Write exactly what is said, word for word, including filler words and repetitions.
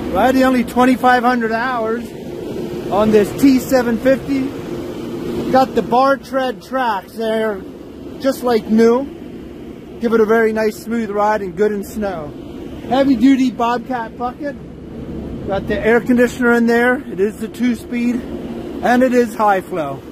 Riding only twenty-five hundred hours on this T seven fifty. Got the bar tread tracks there, just like new. Give it a very nice smooth ride and good in snow. Heavy duty Bobcat bucket. Got the air conditioner in there. It is the two speed and it is high flow.